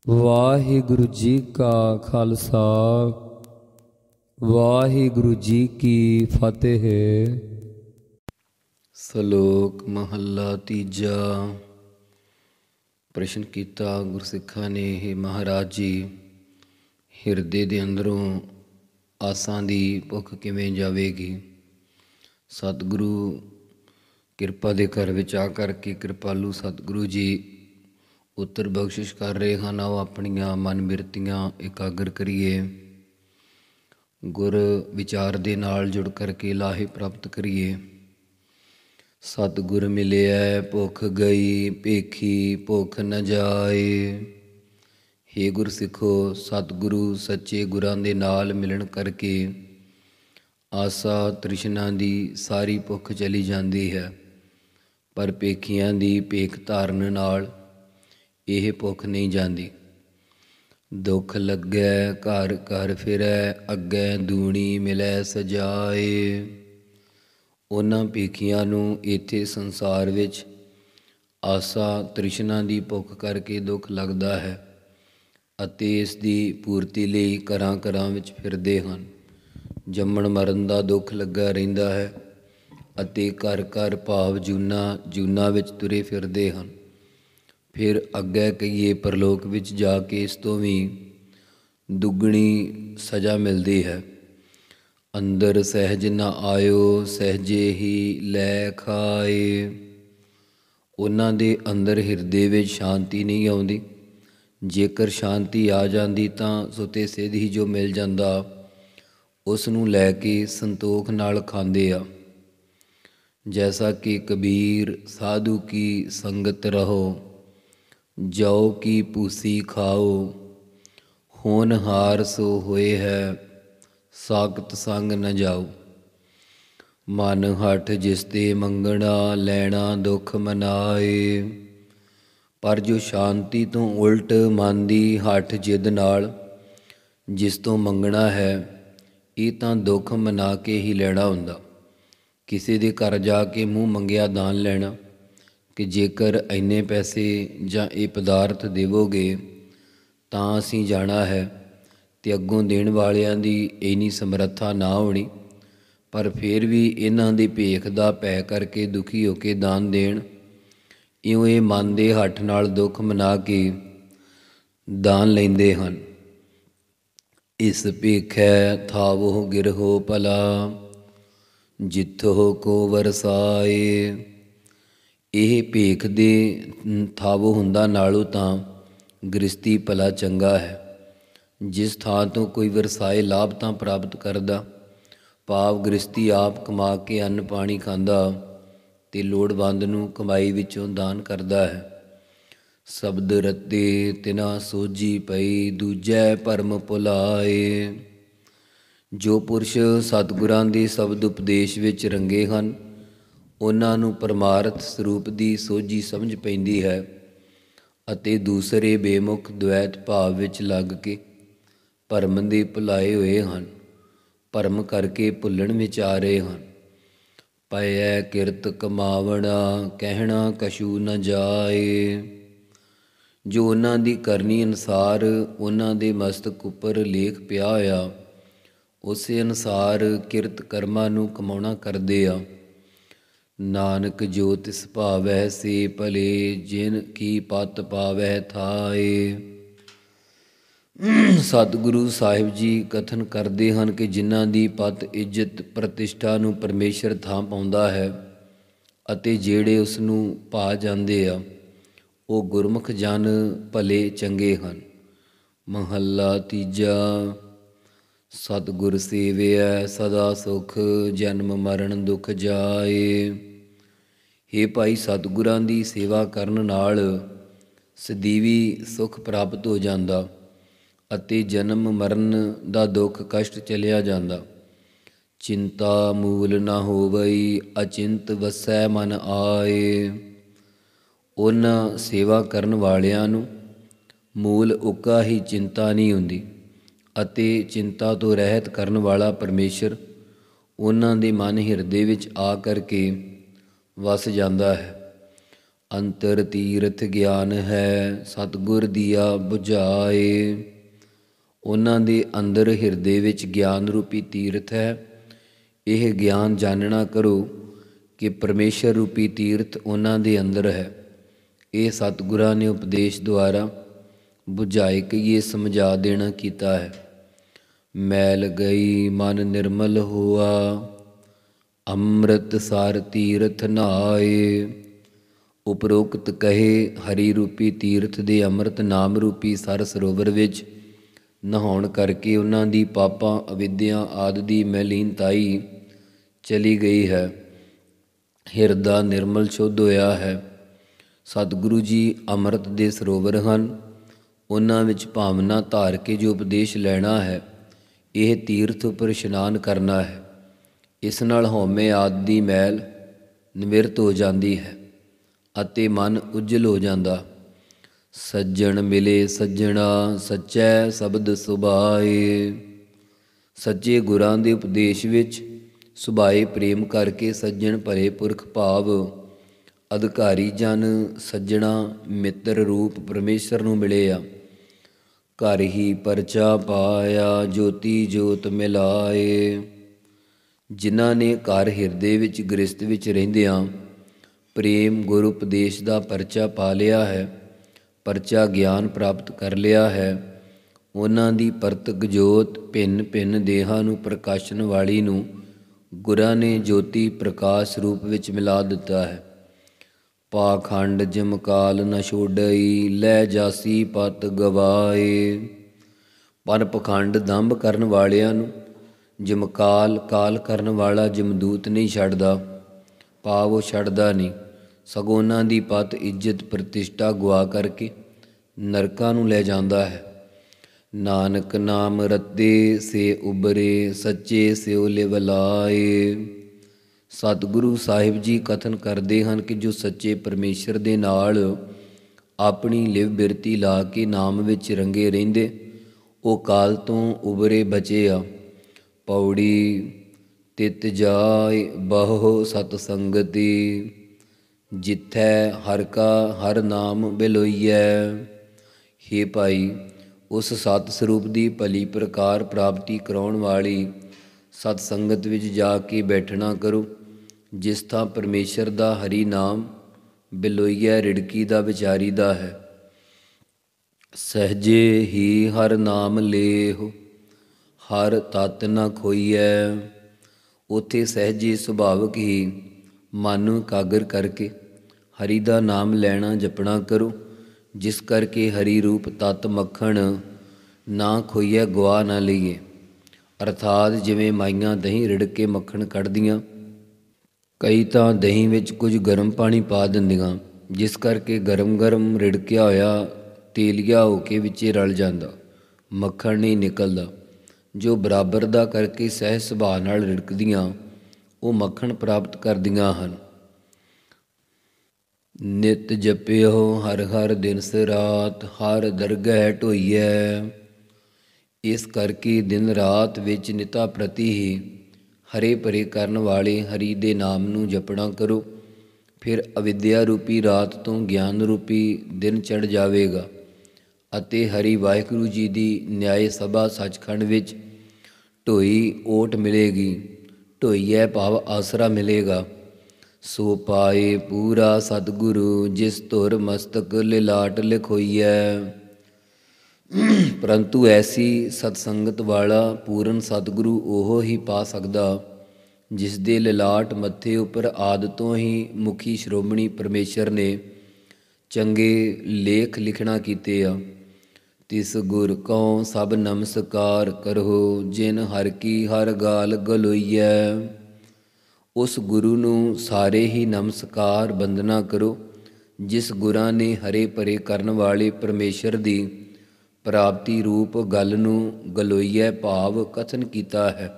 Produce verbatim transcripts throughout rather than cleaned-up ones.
ਵਾਹਿਗੁਰੂ ਜੀ ਕਾ ਖਾਲਸਾ ਵਾਹਿਗੁਰੂ ਜੀ ਕੀ ਫਤਿਹ। ਸ਼ਲੋਕ ਮਹੱਲਾ ਤੀਜਾ। ਪ੍ਰਸ਼ਨ ਕੀਤਾ ਗੁਰਸਿੱਖਾਂ ਨੇ, ਇਹ ਮਹਾਰਾਜ ਜੀ, ਹਿਰਦੇ ਦੇ ਅੰਦਰੋਂ ਆਸਾਂ ਦੀ ਭੁੱਖ ਕਿਵੇਂ ਜਾਵੇਗੀ? ਸਤਿਗੁਰੂ ਕਿਰਪਾ ਦੇ ਘਰ ਵਿੱਚ ਆ ਕਰਕੇ ਕਿਰਪਾਲੂ ਸਤਿਗੁਰੂ ਜੀ ਉੱਤਰ ਬਖਸ਼ਿਸ਼ ਕਰ ਰਹੇ ਹਨ। ਆਓ ਆਪਣੀਆਂ ਮਨ ਬਿਰਤੀਆਂ ਇਕਾਗਰ ਕਰੀਏ, ਗੁਰ ਵਿਚਾਰ ਦੇ ਨਾਲ ਜੁੜ ਕਰਕੇ ਲਾਹੇ ਪ੍ਰਾਪਤ ਕਰੀਏ। ਸਤਿਗੁਰ ਮਿਲਿਆ ਭੁੱਖ ਗਈ, ਭੇਖੀ ਭੁੱਖ ਨ ਜਾਏ। ਹੇ ਗੁਰ ਸਿੱਖੋ, ਸਤਿਗੁਰੂ ਸੱਚੇ ਗੁਰਾਂ ਦੇ ਨਾਲ ਮਿਲਣ ਕਰਕੇ ਆਸਾ ਤ੍ਰਿਸ਼ਨਾ ਦੀ ਸਾਰੀ ਭੁੱਖ ਚਲੀ ਜਾਂਦੀ ਹੈ, ਪਰ ਭੇਖੀਆਂ ਦੀ ਭੇਖ ਧਾਰਨ ਨਾਲ ਇਹ ਭੁੱਖ ਨਹੀਂ ਜਾਂਦੀ। ਦੁੱਖ ਲੱਗੈ ਘਰ ਘਰ ਫਿਰੈ, ਅੱਗੇ ਦੂਣੀ ਮਿਲੈ ਸਜਾਏ। ਉਹਨਾਂ ਭੇਖੀਆਂ ਨੂੰ ਇੱਥੇ ਸੰਸਾਰ ਵਿੱਚ ਆਸਾ ਤ੍ਰਿਸ਼ਨਾ ਦੀ ਭੁੱਖ ਕਰਕੇ ਦੁੱਖ ਲੱਗਦਾ ਹੈ ਅਤੇ ਇਸ ਦੀ ਪੂਰਤੀ ਲਈ ਘਰਾਂ ਘਰਾਂ ਵਿੱਚ ਫਿਰਦੇ ਹਨ। ਜੰਮਣ ਮਰਨ ਦਾ ਦੁੱਖ ਲੱਗਾ ਰਹਿੰਦਾ ਹੈ ਅਤੇ ਘਰ ਘਰ ਭਾਵ ਜੂਨਾ ਜੂਨਾ ਵਿੱਚ ਤੁਰੇ ਫਿਰਦੇ ਹਨ। ਫਿਰ ਅੱਗੇ ਕਹੀਏ ਪਰਲੋਕ ਵਿੱਚ ਜਾ ਕੇ ਇਸ ਤੋਂ ਵੀ ਦੁੱਗਣੀ ਸਜ਼ਾ ਮਿਲਦੀ ਹੈ। ਅੰਦਰ ਸਹਿਜ ਨਾ ਆਇਓ, ਸਹਿਜੇ ਹੀ ਲੈ ਖਾਏ। ਉਹਨਾਂ ਦੇ ਅੰਦਰ ਹਿਰਦੇ ਵਿੱਚ ਸ਼ਾਂਤੀ ਨਹੀਂ ਆਉਂਦੀ। ਜੇਕਰ ਸ਼ਾਂਤੀ ਆ ਜਾਂਦੀ ਤਾਂ ਸੁਤੇ ਸਿੱਧ ਹੀ ਜੋ ਮਿਲ ਜਾਂਦਾ ਉਸ ਨੂੰ ਲੈ ਕੇ ਸੰਤੋਖ ਨਾਲ ਖਾਂਦੇ ਆ। ਜੈਸਾ ਕਿ ਕਬੀਰ ਸਾਧੂ ਕੀ ਸੰਗਤ ਰਹੋ, ਜਉ ਕੀ ਪੂਸੀ ਖਾਓ। ਹੋਨਹਾਰ ਸੋ ਹੋਏ ਹੈ, ਸਾਖਤ ਸੰਗ ਨ ਜਾਓ। ਮਨ ਹਠ ਜਿਸ ਤੇ ਮੰਗਣਾ, ਲੈਣਾ ਦੁੱਖ ਮਨਾਏ। ਪਰ ਜੋ ਸ਼ਾਂਤੀ ਤੋਂ ਉਲਟ ਮਨ ਦੀ ਹਠ ਜਿੱਦ ਨਾਲ ਜਿਸ ਤੋਂ ਮੰਗਣਾ ਹੈ, ਇਹ ਤਾਂ ਦੁੱਖ ਮਨਾ ਕੇ ਹੀ ਲੈਣਾ ਹੁੰਦਾ। ਕਿਸੇ ਦੇ ਘਰ ਜਾ ਕੇ ਮੂੰਹ ਮੰਗਿਆ ਦਾਨ ਲੈਣਾ ਕਿ ਜੇਕਰ ਇੰਨੇ ਪੈਸੇ ਜਾਂ ਇਹ ਪਦਾਰਥ ਦੇਵੋਗੇ ਤਾਂ ਅਸੀਂ ਜਾਣਾ ਹੈ, ਅਤੇ ਅੱਗੋਂ ਦੇਣ ਵਾਲਿਆਂ ਦੀ ਇੰਨੀ ਸਮਰੱਥਾ ਨਾ ਹੋਣੀ, ਪਰ ਫਿਰ ਵੀ ਇਹਨਾਂ ਦੀ ਭੇਖ ਦਾ ਭੈ ਕਰਕੇ ਦੁਖੀ ਹੋ ਕੇ ਦਾਨ ਦੇਣ। ਇਉਂ ਇਹ ਮਨ ਦੇ ਹੱਠ ਨਾਲ ਦੁੱਖ ਮਨਾ ਕੇ ਦਾਨ ਲੈਂਦੇ ਹਨ। ਇਸ ਭੇਖੈ ਥਾਵੋ ਗਿਰਹੋ ਭਲਾ, ਜਿੱਥੋ ਕੋ ਵਰਸਾਏ। ਇਹ ਭੇਖ ਦੇ ਥਾਵੋ ਹੁੰਦਾ ਨਾਲੋਂ ਤਾਂ ਗ੍ਰਸਤੀ ਭਲਾ ਚੰਗਾ ਹੈ। ਜਿਸ ਥਾਂ ਤੋਂ ਕੋਈ ਵਰਸਾਏ ਲਾਭ ਤਾਂ ਪ੍ਰਾਪਤ ਕਰਦਾ, ਭਾਵ ਗ੍ਰਸਤੀ ਆਪ ਕਮਾ ਕੇ ਅੰਨ ਪਾਣੀ ਖਾਂਦਾ ਅਤੇ ਲੋੜਵੰਦ ਨੂੰ ਕਮਾਈ ਵਿੱਚੋਂ ਦਾਨ ਕਰਦਾ ਹੈ। ਸ਼ਬਦ ਰਤੇ ਤਿਨਾ ਸੋਝੀ ਪਈ, ਦੂਜੈ ਭਰਮ ਭੁਲਾਏ। ਜੋ ਪੁਰਸ਼ ਸਤਿਗੁਰਾਂ ਦੇ ਸ਼ਬਦ ਉਪਦੇਸ਼ ਵਿੱਚ ਰੰਗੇ ਹਨ, ਉਹਨਾਂ ਨੂੰ ਪਰਮਾਰਥ ਸਰੂਪ ਦੀ ਸੋਝੀ ਸਮਝ ਪੈਂਦੀ ਹੈ ਅਤੇ ਦੂਸਰੇ ਬੇਮੁਖ ਦਵੈਤ ਭਾਵ ਵਿੱਚ ਲੱਗ ਕੇ ਭਰਮ ਦੇ ਭੁਲਾਏ ਹੋਏ ਹਨ। ਭਰਮ ਕਰਕੇ ਭੁੱਲਣ ਵਿੱਚ ਆ ਰਹੇ ਹਨ। ਪਇਐ ਕਿਰਤ ਕਮਾਵਣਾ, ਕਹਿਣਾ ਕਛੂ ਨ ਜਾਏ। ਜੋ ਉਹਨਾਂ ਦੀ ਕਰਨੀ ਅਨੁਸਾਰ ਉਹਨਾਂ ਦੇ ਮਸਤਕ ਉੱਪਰ ਲੇਖ ਪਿਆ ਹੋਇਆ, ਉਸੇ ਅਨੁਸਾਰ ਕਿਰਤ ਕਰਮਾਂ ਨੂੰ ਕਮਾਉਣਾ ਕਰਦੇ ਆ। ਨਾਨਕ ਜੋ ਤਿਸ ਭਾਵੈ ਸੇ ਭਲੇ, ਜਿਨ ਕੀ ਪਤ ਪਾਵੈ ਥਾਏ। ਸਤਿਗੁਰੂ ਸਾਹਿਬ ਜੀ ਕਥਨ ਕਰਦੇ ਹਨ ਕਿ ਜਿਨ੍ਹਾਂ ਦੀ ਪਤ ਇੱਜ਼ਤ ਪ੍ਰਤਿਸ਼ਠਾ ਨੂੰ ਪਰਮੇਸ਼ਰ ਥਾਂ ਪਾਉਂਦਾ ਹੈ ਅਤੇ ਜਿਹੜੇ ਉਸ ਨੂੰ ਭਾ ਜਾਂਦੇ ਆ, ਉਹ ਗੁਰਮੁਖ ਜਨ ਭਲੇ ਚੰਗੇ ਹਨ। ਮਹੱਲਾ ਤੀਜਾ। ਸਤਿਗੁਰ ਸੇਵਿਐ ਸਦਾ ਸੁਖ, ਜਨਮ ਮਰਨ ਦੁਖ ਜਾਏ। ਹੇ ਭਾਈ, ਸਤਿਗੁਰਾਂ ਦੀ ਸੇਵਾ ਕਰਨ ਨਾਲ ਸਦੀਵੀ ਸੁਖ ਪ੍ਰਾਪਤ ਹੋ ਜਾਂਦਾ ਅਤੇ ਜਨਮ ਮਰਨ ਦਾ ਦੁੱਖ ਕਸ਼ਟ ਚਲਿਆ ਜਾਂਦਾ। ਚਿੰਤਾ ਮੂਲ ਨਾ ਹੋਵਈ, ਅਚਿੰਤ ਵਸੈ ਮਨ ਆਏ। ਉਹਨਾਂ ਸੇਵਾ ਕਰਨ ਵਾਲਿਆਂ ਨੂੰ ਮੂਲ ਉੱਕਾ ਹੀ ਚਿੰਤਾ ਨਹੀਂ ਹੁੰਦੀ ਅਤੇ ਚਿੰਤਾ ਤੋਂ ਰਹਿਤ ਕਰਨ ਵਾਲਾ ਪਰਮੇਸ਼ਰ ਉਹਨਾਂ ਦੇ ਮਨ ਹਿਰਦੇ ਵਿੱਚ ਆ ਕਰਕੇ ਵਸ ਜਾਂਦਾ ਹੈ। ਅੰਤਰ ਤੀਰਥ ਗਿਆਨ ਹੈ, ਸਤਿਗੁਰ ਦੀਆ ਬੁਝਾਏ। ਉਹਨਾਂ ਦੇ ਅੰਦਰ ਹਿਰਦੇ ਵਿੱਚ ਗਿਆਨ ਰੂਪੀ ਤੀਰਥ ਹੈ। ਇਹ ਗਿਆਨ ਜਾਣਨਾ ਕਰੋ ਕਿ ਪਰਮੇਸ਼ਰ ਰੂਪੀ ਤੀਰਥ ਉਹਨਾਂ ਦੇ ਅੰਦਰ ਹੈ। ਇਹ ਸਤਿਗੁਰਾਂ ਨੇ ਉਪਦੇਸ਼ ਦੁਆਰਾ ਬੁਝਾਏ ਕਹੀਏ ਸਮਝਾ ਦੇਣਾ ਕੀਤਾ ਹੈ। ਮੈਲ ਗਈ ਮਨ ਨਿਰਮਲ ਹੋਆ, ਅੰਮ੍ਰਿਤ ਸਾਰ ਤੀਰਥ ਨਹਾਏ। ਉਪਰੋਕਤ ਕਹੇ ਹਰੀ ਰੂਪੀ ਤੀਰਥ ਦੇ ਅੰਮ੍ਰਿਤ ਨਾਮ ਰੂਪੀ ਸਰ ਸਰੋਵਰ ਵਿੱਚ ਨਹਾਉਣ ਕਰਕੇ ਉਹਨਾਂ ਦੀ ਪਾਪਾਂ ਅਵਿਦਿਆ ਆਦਿ ਦੀ ਮੈਲੀਨਤਾਈ ਚਲੀ ਗਈ ਹੈ। ਹਿਰਦਾ ਨਿਰਮਲ ਸ਼ੁੱਧ ਹੋਇਆ ਹੈ। ਸਤਿਗੁਰੂ ਜੀ ਅੰਮ੍ਰਿਤ ਦੇ ਸਰੋਵਰ ਹਨ। ਉਹਨਾਂ ਵਿੱਚ ਭਾਵਨਾ ਧਾਰ ਕੇ ਜੋ ਉਪਦੇਸ਼ ਲੈਣਾ ਹੈ, ਇਹ ਤੀਰਥ ਉੱਪਰ ਇਸ਼ਨਾਨ ਕਰਨਾ ਹੈ। ਇਸ ਨਾਲ ਹਉਮੈ ਆਦਿ ਦੀ ਮੈਲ ਨਿਵਰਤ ਹੋ ਜਾਂਦੀ ਹੈ ਅਤੇ ਮਨ ਉਜਲ ਹੋ ਜਾਂਦਾ। ਸੱਜਣ ਮਿਲੇ ਸੱਜਣਾ, ਸੱਚੈ ਸ਼ਬਦ ਸੁਭਾਏ। ਸੱਚੇ ਗੁਰਾਂ ਦੇ ਉਪਦੇਸ਼ ਵਿੱਚ ਸੁਭਾਏ ਪ੍ਰੇਮ ਕਰਕੇ ਸੱਜਣ ਭਰੇ ਪੁਰਖ ਭਾਵ ਅਧਿਕਾਰੀ ਜਨ ਸੱਜਣਾ ਮਿੱਤਰ ਰੂਪ ਪਰਮੇਸ਼ਰ ਨੂੰ ਮਿਲੇ ਆ। ਘਰ ਹੀ ਪਰਚਾ ਪਾਇਆ, ਜੋਤੀ ਜੋਤ ਮਿਲਾਏ। ਜਿਨ੍ਹਾਂ ਨੇ ਘਰ ਹਿਰਦੇ ਵਿੱਚ ਗ੍ਰਸਤ ਵਿੱਚ ਰਹਿੰਦਿਆਂ ਪ੍ਰੇਮ ਗੁਰ ਉਪਦੇਸ਼ ਦਾ ਪਰਚਾ ਪਾ ਲਿਆ ਹੈ, ਪਰਚਾ ਗਿਆਨ ਪ੍ਰਾਪਤ ਕਰ ਲਿਆ ਹੈ, ਉਹਨਾਂ ਦੀ ਪਰਤਕ ਜੋਤ ਭਿੰਨ ਭਿੰਨ ਦੇਹਾਂ ਨੂੰ ਪ੍ਰਕਾਸ਼ਣ ਵਾਲੀ ਨੂੰ ਗੁਰਾਂ ਨੇ ਜੋਤੀ ਪ੍ਰਕਾਸ਼ ਰੂਪ ਵਿੱਚ ਮਿਲਾ ਦਿੱਤਾ ਹੈ। ਪਾਖੰਡ ਜਮਕਾਲ ਨ ਛੋਡਈ, ਲੈ ਜਾਸੀ ਪਤ ਗਵਾਏ। ਪਰ ਪਖੰਡ ਦੰਭ ਕਰਨ ਵਾਲਿਆਂ ਨੂੰ ਜਮਕਾਲ ਕਾਲ ਕਰਨ ਵਾਲਾ ਜਮਦੂਤ ਨਹੀਂ ਛੱਡਦਾ। ਭਾਵ ਉਹ ਛੱਡਦਾ ਨਹੀਂ, ਸਗੋਂ ਉਹਨਾਂ ਦੀ ਪਤ ਇੱਜ਼ਤ ਪ੍ਰਤਿਸ਼ਠਾ ਗੁਆ ਕਰਕੇ ਨਰਕਾਂ ਨੂੰ ਲੈ ਜਾਂਦਾ ਹੈ। ਨਾਨਕ ਨਾਮ ਰਤੇ ਸੇ ਉਬਰੇ, ਸੱਚੇ ਸਿਉ ਲਿਵਲਾਏ। ਸਤਿਗੁਰੂ ਸਾਹਿਬ ਜੀ ਕਥਨ ਕਰਦੇ ਹਨ ਕਿ ਜੋ ਸੱਚੇ ਪਰਮੇਸ਼ਰ ਦੇ ਨਾਲ ਆਪਣੀ ਲਿਵ ਬਿਰਤੀ ਲਾ ਕੇ ਨਾਮ ਵਿੱਚ ਰੰਗੇ ਰਹਿੰਦੇ, ਉਹ ਕਾਲ ਤੋਂ ਉਬਰੇ ਬਚੇ ਆ। ਪੌੜੀ ਤਿਤ ਜਾਇ ਬਹੁ ਸਤ ਸੰਗਤੀ, ਜਿੱਥੈ ਹਰਿ ਕਾ ਹਰ ਨਾਮ ਬਿਲੋਈਐ। ਹੇ ਭਾਈ, ਉਸ ਸਤ ਸਰੂਪ ਦੀ ਭਲੀ ਪ੍ਰਕਾਰ ਪ੍ਰਾਪਤੀ ਕਰਾਉਣ ਵਾਲੀ ਸਤ ਸੰਗਤ ਵਿੱਚ ਜਾ ਕੇ ਬੈਠਣਾ ਕਰੋ, ਜਿਸ ਥਾਂ ਪਰਮੇਸ਼ਰ ਦਾ ਹਰੀ ਨਾਮ ਬਿਲੋਈਐ ਰਿੜਕੀ ਦਾ ਵਿਚਾਰੀ ਦਾ ਹੈ। ਸਹਿਜੇ ਹੀ ਹਰ ਨਾਮ ਲੇਹੁ, ਹਰ ਤਤ ਨ ਖੋਈਐ। ਉੱਥੇ ਸਹਿਜੇ ਸੁਭਾਵਕ ਹੀ ਮਨ ਨੂੰ ਇਕਾਗਰ ਕਰਕੇ ਹਰੀ ਦਾ ਨਾਮ ਲੈਣਾ ਜਪਣਾ ਕਰੋ, ਜਿਸ ਕਰਕੇ ਹਰੀ ਰੂਪ ਤਤ ਮੱਖਣ ਨਾ ਖੋਈਐ, ਗਵਾ ਨਾ ਲਈਏ। ਅਰਥਾਤ ਜਿਵੇਂ ਮਾਈਆਂ ਦਹੀਂ ਰਿੜ ਕੇ ਮੱਖਣ ਕੱਢਦੀਆਂ, ਕਈ ਤਾਂ ਦਹੀਂ ਵਿੱਚ ਕੁਝ ਗਰਮ ਪਾਣੀ ਪਾ ਦਿੰਦੀਆਂ, ਜਿਸ ਕਰਕੇ ਗਰਮ ਗਰਮ ਰਿੜਕਿਆ ਹੋਇਆ ਤੇਲੀਆ ਹੋ ਕੇ ਵਿੱਚੇ ਰਲ ਜਾਂਦਾ, ਮੱਖਣ ਨਹੀਂ ਨਿਕਲਦਾ। ਜੋ ਬਰਾਬਰ ਦਾ ਕਰਕੇ ਸਹਿਜ ਸੁਭਾਅ ਨਾਲ ਰਿੜਕਦੀਆਂ, ਉਹ ਮੱਖਣ ਪ੍ਰਾਪਤ ਕਰਦੀਆਂ ਹਨ। ਨਿਤ ਜਪਿਓ ਹਰ ਹਰ ਦਿਨਸ ਰਾਤ, ਹਰ ਦਰਗਹਿ ਢੋਈਐ। ਇਸ ਕਰਕੇ ਦਿਨ ਰਾਤ ਵਿੱਚ ਨਿਤਾ ਪ੍ਰਤੀ ਹੀ ਹਰੇ ਭਰੇ ਕਰਨ ਵਾਲੇ ਹਰੀ ਦੇ ਨਾਮ ਨੂੰ ਜਪਣਾ ਕਰੋ। ਫਿਰ ਅਵਿਦਿਆ ਰੂਪੀ ਰਾਤ ਤੋਂ ਗਿਆਨ ਰੂਪੀ ਦਿਨ ਚੜ੍ਹ ਜਾਵੇਗਾ ਅਤੇ ਹਰੀ ਵਾਹਿਗੁਰੂ ਜੀ ਦੀ ਨਿਆਏ ਸਭਾ ਸੱਚਖੰਡ ਵਿੱਚ ਢੋਈ ਓਟ ਮਿਲੇਗੀ। ਢੋਈਐ ਭਾਵ ਆਸਰਾ ਮਿਲੇਗਾ। ਸੋ ਪਾਏ ਪੂਰਾ ਸਤਿਗੁਰੂ, ਜਿਸ ਧੁਰ ਮਸਤਕ ਲਿਲਾਟ ਲਿਖੋਈਐ। ਪਰੰਤੂ ਐਸੀ ਸਤਸੰਗਤ ਵਾਲਾ ਪੂਰਨ ਸਤਿਗੁਰੂ ਉਹ ਹੀ ਪਾ ਸਕਦਾ, ਜਿਸ ਦੇ ਲਿਲਾਟ ਮੱਥੇ ਉੱਪਰ ਆਦਿ ਤੋਂ ਹੀ ਮੁਖੀ ਸ਼੍ਰੋਮਣੀ ਪਰਮੇਸ਼ਰ ਨੇ ਚੰਗੇ ਲੇਖ ਲਿਖਣਾ ਕੀਤੇ ਆ। ਤਿਸ ਗੁਰ ਕਉ ਸਭ ਨਮਸਕਾਰ ਕਰਹੁ, ਜਿਨ ਹਰਿ ਕੀ ਹਰ ਗਾਲ ਗਲੋਈਐ। ਉਸ ਗੁਰੂ ਨੂੰ ਸਾਰੇ ਹੀ ਨਮਸਕਾਰ ਬੰਦਨਾ ਕਰੋ, ਜਿਸ ਗੁਰਾਂ ਨੇ ਹਰੇ ਭਰੇ ਕਰਨ ਵਾਲੇ ਪਰਮੇਸ਼ਰ ਦੀ ਪ੍ਰਾਪਤੀ ਰੂਪ ਗੱਲ ਨੂੰ ਗਲੋਈਐ ਭਾਵ ਕਥਨ ਕੀਤਾ ਹੈ।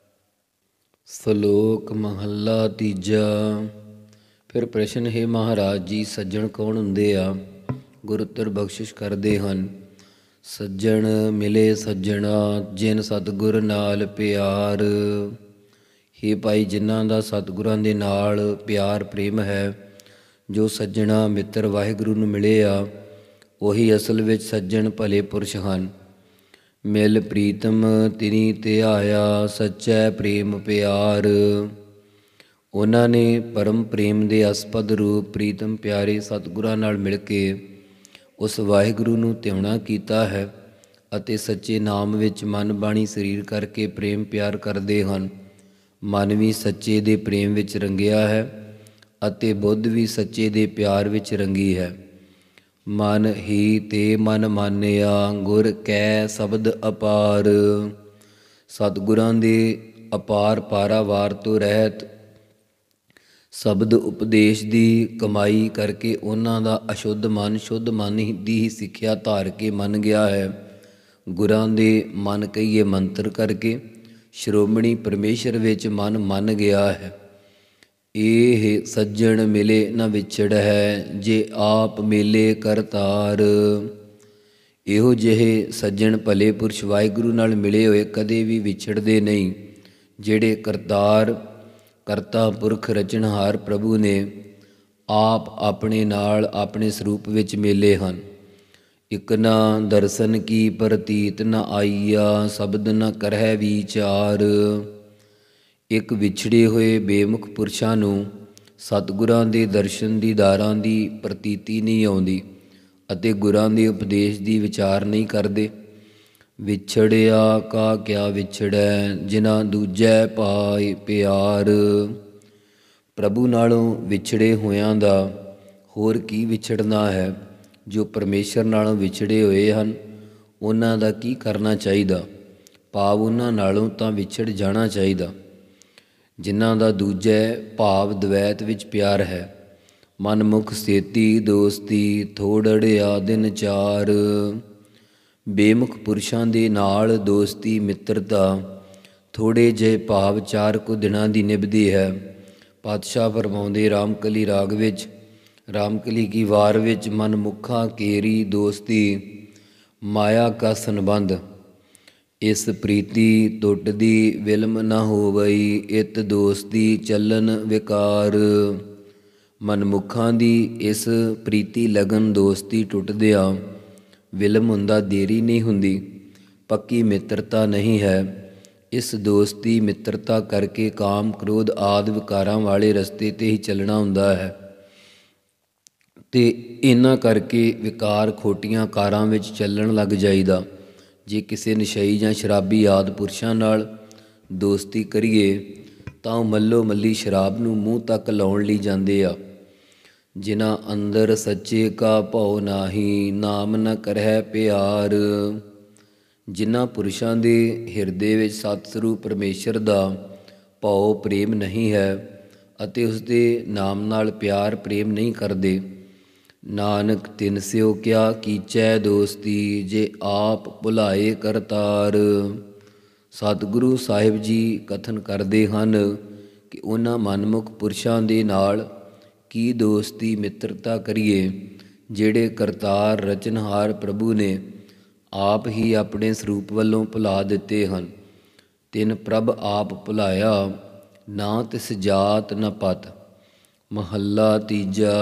ਸ਼ਲੋਕ ਮਹੱਲਾ ਤੀਜਾ। ਫਿਰ ਪ੍ਰਸ਼ਨ ਹੈ ਮਹਾਰਾਜ ਜੀ, ਸੱਜਣ ਕੌਣ ਹੁੰਦੇ ਆ? ਗੁਰੂ ਉੱਤਰ ਬਖਸ਼ਿਸ਼ ਕਰਦੇ ਹਨ, ਸੱਜਣ ਮਿਲੇ ਸੱਜਣਾ, ਜਿਨ ਸਤਿਗੁਰ ਨਾਲ ਪਿਆਰ। ਹੇ ਭਾਈ, ਜਿਨ੍ਹਾਂ ਦਾ ਸਤਿਗੁਰਾਂ ਦੇ ਨਾਲ ਪਿਆਰ ਪ੍ਰੇਮ ਹੈ, ਜੋ ਸੱਜਣਾ ਮਿੱਤਰ ਵਾਹਿਗੁਰੂ ਨੂੰ ਮਿਲੇ ਆ, ਉਹੀ ਅਸਲ ਵਿੱਚ ਸੱਜਣ ਭਲੇ ਪੁਰਸ਼ ਹਨ। ਮਿਲ ਪ੍ਰੀਤਮ ਤਿਨੀ ਧਿਆਇਆ, ਸੱਚੈ ਪ੍ਰੇਮ ਪਿਆਰ। ਉਹਨਾਂ ਨੇ ਪਰਮ ਪ੍ਰੇਮ ਦੇ ਅਸਪਦ ਰੂਪ ਪ੍ਰੀਤਮ ਪਿਆਰੇ ਸਤਿਗੁਰਾਂ ਨਾਲ ਮਿਲ ਕੇ ਉਸ ਵਾਹਿਗੁਰੂ ਨੂੰ ਧਿਆਉਣਾ ਕੀਤਾ ਹੈ ਅਤੇ ਸੱਚੇ ਨਾਮ ਵਿੱਚ ਮਨ ਬਾਣੀ ਸਰੀਰ ਕਰਕੇ ਪ੍ਰੇਮ ਪਿਆਰ ਕਰਦੇ ਹਨ। ਮਨ ਵੀ ਸੱਚੇ ਦੇ ਪ੍ਰੇਮ ਵਿੱਚ ਰੰਗਿਆ ਹੈ ਅਤੇ ਬੁੱਧ ਵੀ ਸੱਚੇ ਦੇ ਪਿਆਰ ਵਿੱਚ ਰੰਗੀ ਹੈ। ਮਨ ਹੀ ਤੇ ਮਨ ਮਾਨਿਆ, ਗੁਰ ਕੈ ਸ਼ਬਦ ਅਪਾਰ। ਸਤਿਗੁਰਾਂ ਦੇ ਅਪਾਰ ਪਾਰਾਵਾਰ ਤੋਂ ਰਹਿਤ ਸ਼ਬਦ ਉਪਦੇਸ਼ ਦੀ ਕਮਾਈ ਕਰਕੇ ਉਹਨਾਂ ਦਾ ਅਸ਼ੁੱਧ ਮਨ ਸ਼ੁੱਧ ਮਨ ਦੀ ਹੀ ਸਿੱਖਿਆ ਧਾਰ ਕੇ ਮੰਨ ਗਿਆ ਹੈ। ਗੁਰਾਂ ਦੇ ਮਨ ਕਹੀਏ ਮੰਤਰ ਕਰਕੇ ਸ਼੍ਰੋਮਣੀ ਪਰਮੇਸ਼ਰ ਵਿੱਚ ਮਨ ਮੰਨ ਗਿਆ ਹੈ। ਇਹ ਸੱਜਣ ਮਿਲੇ ਨਾ ਵਿਛੜ ਹੈ, ਜੇ ਆਪ ਮੇਲੇ ਕਰਤਾਰ। ਇਹੋ ਜਿਹੇ ਸੱਜਣ ਭਲੇ ਪੁਰਸ਼ ਵਾਹਿਗੁਰੂ ਨਾਲ ਮਿਲੇ ਹੋਏ ਕਦੇ ਵੀ ਵਿਛੜਦੇ ਨਹੀਂ, ਜਿਹੜੇ ਕਰਤਾਰ ਕਰਤਾ ਪੁਰਖ ਰਚਨਹਾਰ ਪ੍ਰਭੂ ਨੇ ਆਪ ਆਪਣੇ ਨਾਲ ਆਪਣੇ ਸਰੂਪ ਵਿੱਚ ਮੇਲੇ ਹਨ। ਇਕ ਨਾ ਦਰਸ਼ਨ ਕੀ ਪ੍ਰਤੀਤ ਨ ਆਈਆ, ਸ਼ਬਦ ਨ ਕਰਹਿ ਵਿਚਾਰ। ਇੱਕ ਵਿਛੜੇ ਹੋਏ ਬੇਮੁਖ ਪੁਰਸ਼ਾਂ ਨੂੰ ਸਤਿਗੁਰਾਂ ਦੇ ਦਰਸ਼ਨ ਦੀਦਾਰਾਂ ਦੀ ਪ੍ਰਤੀਤੀ ਨਹੀਂ ਆਉਂਦੀ ਅਤੇ ਗੁਰਾਂ ਦੇ ਉਪਦੇਸ਼ ਦੀ ਵਿਚਾਰ ਨਹੀਂ ਕਰਦੇ। ਵਿਛੜਿਆ ਕਾ ਕਿਆ ਵਿਛੜੈ, ਜਿਨ੍ਹਾਂ ਦੂਜੈ ਪਾਏ ਪਿਆਰ। ਪ੍ਰਭੂ ਨਾਲੋਂ ਵਿਛੜੇ ਹੋਇਆਂ ਦਾ ਹੋਰ ਕੀ ਵਿਛੜਨਾ ਹੈ। ਜੋ ਪਰਮੇਸ਼ਰ ਨਾਲੋਂ ਵਿਛੜੇ ਹੋਏ ਹਨ, ਉਹਨਾਂ ਦਾ ਕੀ ਕਰਨਾ ਚਾਹੀਦਾ। ਭਾਵ ਉਹਨਾਂ ਨਾਲੋਂ ਤਾਂ ਵਿਛੜ ਜਾਣਾ ਚਾਹੀਦਾ। ਜਿਨ੍ਹਾਂ ਦਾ ਦੂਜੈ ਭਾਵ ਦਵੈਤ ਵਿੱਚ ਪਿਆਰ ਹੈ। ਮਨਮੁਖ ਸੇਤੀ ਦੋਸਤੀ, ਥੋੜੜਿਆ ਦਿਨ ਚਾਰ। ਬੇਮੁਖ ਪੁਰਸ਼ਾਂ ਦੇ ਨਾਲ ਦੋਸਤੀ ਮਿੱਤਰਤਾ ਥੋੜ੍ਹੇ ਜਿਹੇ ਭਾਵ ਚਾਰ ਕੁ ਦਿਨਾਂ ਦੀ ਨਿਭਦੀ ਹੈ। ਪਾਤਸ਼ਾਹ ਫਰਮਾਉਂਦੇ ਰਾਮਕਲੀ ਰਾਗ ਵਿੱਚ, ਰਾਮਕਲੀ ਕੀ ਵਾਰ ਵਿੱਚ, ਮਨਮੁਖਾਂ ਕੇਰੀ ਦੋਸਤੀ ਮਾਇਆ ਕਾ ਸੰਬੰਧ। ਇਸ ਪ੍ਰੀਤੀ ਟੁੱਟਦੀ ਵਿਲਮ ਨਾ ਹੋਵਈ, ਇਤ ਦੋਸਤੀ ਚੱਲਨ ਵਿਕਾਰ। ਮਨਮੁਖਾਂ ਦੀ ਇਸ ਪ੍ਰੀਤੀ ਲਗਨ ਦੋਸਤੀ ਟੁੱਟਦਿਆਂ ਵਿਲਮ ਹੁੰਦਾ, ਦੇਰੀ ਨਹੀਂ ਹੁੰਦੀ। ਪੱਕੀ ਮਿੱਤਰਤਾ ਨਹੀਂ ਹੈ। ਇਸ ਦੋਸਤੀ ਮਿੱਤਰਤਾ ਕਰਕੇ ਕਾਮ ਕ੍ਰੋਧ ਆਦਿ ਵਿਕਾਰਾਂ ਵਾਲੇ ਰਸਤੇ 'ਤੇ ਹੀ ਚੱਲਣਾ ਹੁੰਦਾ ਹੈ ਅਤੇ ਇਹਨਾਂ ਕਰਕੇ ਵਿਕਾਰ ਖੋਟੀਆਂ ਕਾਰਾਂ ਵਿੱਚ ਚੱਲਣ ਲੱਗ ਜਾਈਦਾ। ਜੇ ਕਿਸੇ ਨਸ਼ਈ ਜਾਂ ਸ਼ਰਾਬੀ ਆਦਿ ਪੁਰਸ਼ਾਂ ਨਾਲ ਦੋਸਤੀ ਕਰੀਏ ਤਾਂ ਉਹ ਮੱਲੋ ਮੱਲੀ ਸ਼ਰਾਬ ਨੂੰ ਮੂੰਹ ਤੱਕ ਲਾਉਣ ਲਈ ਜਾਂਦੇ ਆ। ਜਿਨ੍ਹਾਂ ਅੰਦਰ ਸੱਚੇ ਕਾ ਭਉ ਨਾਹੀ, ਨਾਮ ਨ ਕਰਹਿ ਪਿਆਰ। ਜਿਨ੍ਹਾਂ ਪੁਰਸ਼ਾਂ ਦੇ ਹਿਰਦੇ ਵਿੱਚ ਸਤਿਸਵਰੂਪ ਪਰਮੇਸ਼ਰ ਦਾ ਭਉ ਪ੍ਰੇਮ ਨਹੀਂ ਹੈ ਅਤੇ ਉਸਦੇ ਨਾਮ ਨਾਲ ਪਿਆਰ ਪ੍ਰੇਮ ਨਹੀਂ ਕਰਦੇ। ਨਾਨਕ ਤਿਨ ਸਿਓ ਕਿਆ ਕੀਚੈ ਦੋਸਤੀ, ਜੇ ਆਪ ਭੁਲਾਏ ਕਰਤਾਰ। ਸਤਿਗੁਰੂ ਸਾਹਿਬ ਜੀ ਕਥਨ ਕਰਦੇ ਹਨ ਕਿ ਉਹਨਾਂ ਮਨਮੁਖ ਪੁਰਸ਼ਾਂ ਦੇ ਨਾਲ ਕੀ ਦੋਸਤੀ ਮਿੱਤਰਤਾ ਕਰੀਏ, ਜਿਹੜੇ ਕਰਤਾਰ ਰਚਨਹਾਰ ਪ੍ਰਭੂ ਨੇ ਆਪ ਹੀ ਆਪਣੇ ਸਰੂਪ ਵੱਲੋਂ ਭੁਲਾ ਦਿੱਤੇ ਹਨ। ਤਿਨ ਪ੍ਰਭ ਆਪ ਭੁਲਾਇਆ, ਨਾ ਤਿਸ ਜਾਤ ਨ ਪਤ। ਮਹੱਲਾ ਤੀਜਾ।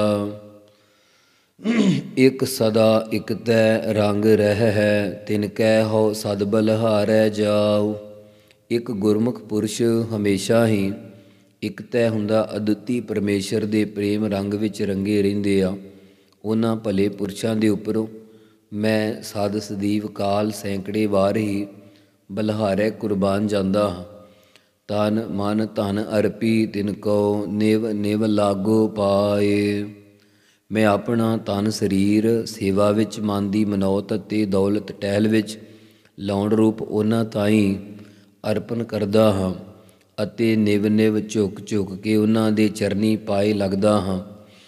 ਇੱਕ ਸਦਾ ਇੱਕ ਤੈ ਰੰਗ ਰਹਿ ਹੈ, ਤਿਨ ਕੈ ਹਉ ਸਦ ਬਲਿਹਾਰੈ ਜਾਉ। ਇੱਕ ਗੁਰਮੁਖ ਪੁਰਸ਼ ਹਮੇਸ਼ਾ ਹੀ ਇੱਕ ਤੈ ਹੁੰਦਾ ਅਦੁੱਤੀ ਪਰਮੇਸ਼ਰ ਦੇ ਪ੍ਰੇਮ ਰੰਗ ਵਿੱਚ ਰੰਗੇ ਰਹਿੰਦੇ ਆ। ਉਹਨਾਂ ਭਲੇ ਪੁਰਸ਼ਾਂ ਦੇ ਉੱਪਰੋਂ ਮੈਂ ਸਦ ਸਦੀਵ ਕਾਲ ਸੈਂਕੜੇ ਵਾਰ ਹੀ ਬਲਿਹਾਰੈ ਕੁਰਬਾਨ ਜਾਂਦਾ ਹਾਂ। ਤਨ ਮਨ ਧਨ ਅਰਪੀ, ਤਿਨ ਕਉ ਨਿਵ ਨਿਵ ਲਾਗੋ ਪਾਏ। ਮੈਂ ਆਪਣਾ ਤਨ ਸਰੀਰ ਸੇਵਾ ਵਿੱਚ, ਮਨ ਦੀ ਮਨੌਤ ਅਤੇ ਦੌਲਤ ਟਹਿਲ ਵਿੱਚ ਲਾਉਣ ਰੂਪ ਉਹਨਾਂ ਤਾਈਂ ਅਰਪਣ ਕਰਦਾ ਹਾਂ ਅਤੇ ਨਿਵ ਨਿਵ ਝੁਕ ਝੁਕ ਕੇ ਉਹਨਾਂ ਦੇ ਚਰਨੀ ਪਾਏ ਲੱਗਦਾ ਹਾਂ।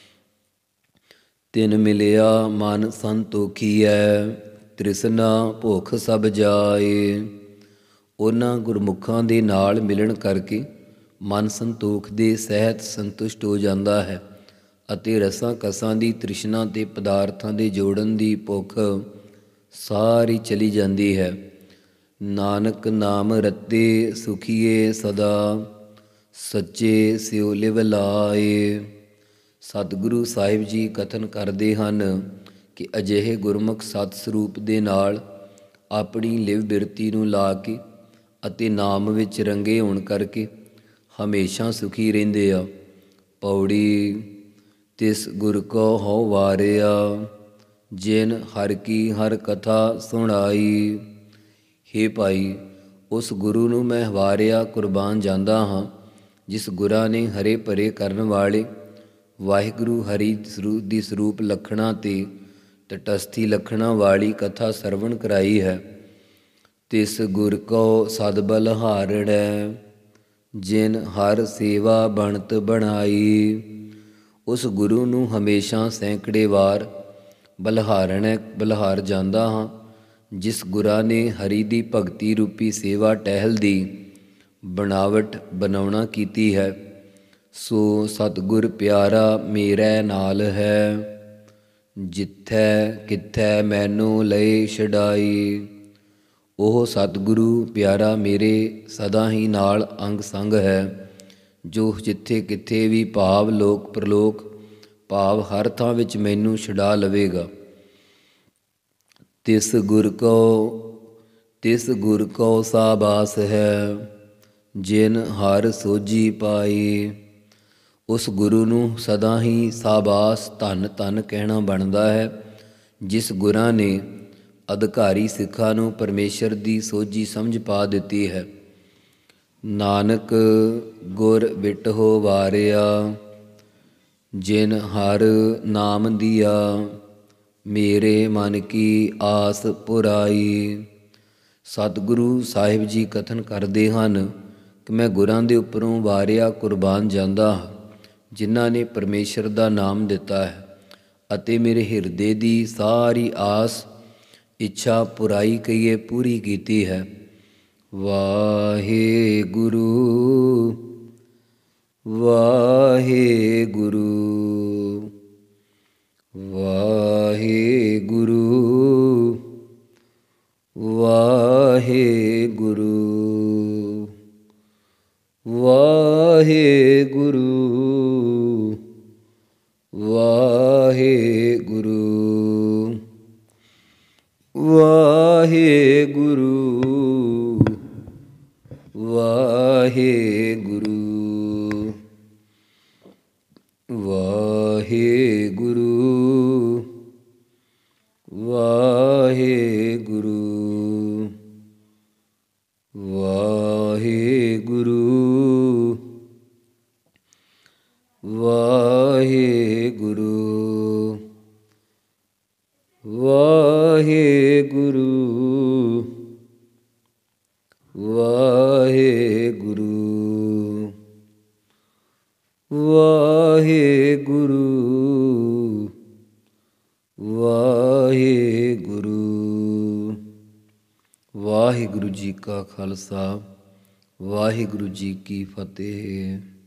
ਤਿਨ ਮਿਲਿਆ ਮਨ ਸੰਤੋਖੀਐ, ਤ੍ਰਿਸ਼ਨਾ ਭੁੱਖ ਸਭ ਜਾਏ। ਉਹਨਾਂ ਗੁਰਮੁਖਾਂ ਦੇ ਨਾਲ ਮਿਲਣ ਕਰਕੇ ਮਨ ਸੰਤੋਖ ਦੇ ਸਹਿਤ ਸੰਤੁਸ਼ਟ ਹੋ ਜਾਂਦਾ ਹੈ ਅਤੇ ਰਸਾਂ ਕਸਾਂ ਦੀ ਤ੍ਰਿਸ਼ਨਾ ਅਤੇ ਪਦਾਰਥਾਂ ਦੇ ਜੋੜਨ ਦੀ ਭੁੱਖ ਸਾਰੀ ਚਲੀ ਜਾਂਦੀ ਹੈ। ਨਾਨਕ ਨਾਮ ਰਤੇ ਸੁਖੀਏ ਸਦਾ, ਸੱਚੇ ਸਿਉ ਲਿਵ ਲਾਏ। ਸਤਿਗੁਰੂ ਸਾਹਿਬ ਜੀ ਕਥਨ ਕਰਦੇ ਹਨ ਕਿ ਅਜਿਹੇ ਗੁਰਮੁਖ ਸਤ ਸਰੂਪ ਦੇ ਨਾਲ ਆਪਣੀ ਲਿਵ ਬਿਰਤੀ ਨੂੰ ਲਾ ਕੇ ਅਤੇ ਨਾਮ ਵਿੱਚ ਰੰਗੇ ਹੋਣ ਕਰਕੇ ਹਮੇਸ਼ਾ ਸੁਖੀ ਰਹਿੰਦੇ ਆ। ਪੌੜੀ ਤਿਸ ਗੁਰ ਕੋ ਹਉ ਵਾਰਿਆ, ਜਿਨ ਹਰ ਕੀ ਹਰ ਕਥਾ ਸੁਣਾਈ। ਹੇ ਭਾਈ, ਉਸ ਗੁਰੂ ਨੂੰ ਮੈਂ ਵਾਰਿਆ ਕੁਰਬਾਨ ਜਾਂਦਾ ਹਾਂ ਜਿਸ ਗੁਰਾਂ ਨੇ ਹਰੇ ਭਰੇ ਕਰਨ ਵਾਲੇ ਵਾਹਿਗੁਰੂ ਹਰੀ ਦੀ ਸਰੂਪ ਲੱਖਣਾਂ ਤੇ ਤਟਸਥੀ ਲੱਖਣਾਂ ਵਾਲੀ ਕਥਾ ਸਰਵਣ ਕਰਾਈ ਹੈ। ਤਿਸ ਗੁਰ ਕੋ ਸਦ ਬਲਿਹਾਰੜੈ, ਜਿਨ ਹਰ ਸੇਵਾ ਬਣਤ ਬਣਾਈ। ਉਸ ਗੁਰੂ ਨੂੰ ਹਮੇਸ਼ਾ ਸੈਂਕੜੇ ਵਾਰ ਬਲਿਹਾਰਣੈ ਬਲਿਹਾਰ ਜਾਂਦਾ ਹਾਂ ਜਿਸ ਗੁਰਾਂ ਨੇ ਹਰੀ ਦੀ ਭਗਤੀ ਰੂਪੀ ਸੇਵਾ ਟਹਿਲ ਦੀ ਬਣਾਵਟ ਬਣਾਉਣਾ ਕੀਤੀ ਹੈ। ਸੋ ਸਤਿਗੁਰ ਪਿਆਰਾ ਮੇਰੇ ਨਾਲ ਹੈ, ਜਿੱਥੈ ਕਿੱਥੈ ਮੈਨੂੰ ਲਏ ਛਡਾਈ। ਉਹ ਸਤਿਗੁਰੂ ਪਿਆਰਾ ਮੇਰੇ ਸਦਾ ਹੀ ਨਾਲ ਅੰਗ ਸੰਗ ਹੈ, ਜੋ ਜਿੱਥੇ ਕਿੱਥੇ ਵੀ ਭਾਵ ਲੋਕ ਪ੍ਰਲੋਕ ਭਾਵ ਹਰ ਥਾਂ ਵਿੱਚ ਮੈਨੂੰ ਛੁਡਾ ਲਵੇਗਾ। ਤਿਸ ਗੁਰ ਕੋ ਤਿਸ ਗੁਰ ਕੋ ਸਾਬਾਸ ਹੈ, ਜਿਨ ਹਰ ਸੋਝੀ ਪਾਈ। ਉਸ ਗੁਰੂ ਨੂੰ ਸਦਾ ਹੀ ਸਾਬਾਸ ਧੰਨ ਧੰਨ ਕਹਿਣਾ ਬਣਦਾ ਹੈ ਜਿਸ ਗੁਰਾਂ ਨੇ ਅਧਿਕਾਰੀ ਸਿੱਖਾਂ ਨੂੰ ਪਰਮੇਸ਼ਰ ਦੀ ਸੋਝੀ ਸਮਝ ਪਾ ਦਿੱਤੀ ਹੈ। ਨਾਨਕ ਗੁਰ ਬਿਟਹੁ ਵਾਰਿਆ, ਜਿਨ ਹਰ ਨਾਮ ਦੀਆ, ਮੇਰੇ ਮਨ ਕੀ ਆਸ ਪੁਰਾਈ। ਸਤਿਗੁਰੂ ਸਾਹਿਬ ਜੀ ਕਥਨ ਕਰਦੇ ਹਨ ਕਿ ਮੈਂ ਗੁਰਾਂ ਦੇ ਉੱਪਰੋਂ ਵਾਰਿਆ ਕੁਰਬਾਨ ਜਾਂਦਾ ਹਾਂ ਜਿਨ੍ਹਾਂ ਨੇ ਪਰਮੇਸ਼ਰ ਦਾ ਨਾਮ ਦਿੱਤਾ ਹੈ ਅਤੇ ਮੇਰੇ ਹਿਰਦੇ ਦੀ ਸਾਰੀ ਆਸ ਇੱਛਾ ਪੁਰਾਈ ਕਹੀਏ ਪੂਰੀ ਕੀਤੀ ਹੈ। ਵਾਹਿਗੁਰੂ ਵਾਹਿਗੁਰੂ ਵਾਹਿਗੁਰੂ ਵਾਹਿਗੁਰੂ ਵਾਹਿਗੁਰੂ ਵਾਹਿਗੁਰੂ ਵਾਹਿਗੁਰੂ ਵਾਹਿਗੁਰੂ ਵਾਹਿਗੁਰੂ ਵਾਹਿਗੁਰੂ ਵਾਹਿਗੁਰੂ ਵਾਹਿਗੁਰੂ ਵਾਹਿਗੁਰੂ ਵਾਹਿਗੁਰੂ ਵਾਹਿਗੁਰੂ ਵਾਹਿਗੁਰੂ। ਵਾਹਿਗੁਰੂ ਜੀ ਕਾ ਖਾਲਸਾ, ਵਾਹਿਗੁਰੂ ਜੀ ਕੀ ਫਤਿਹ।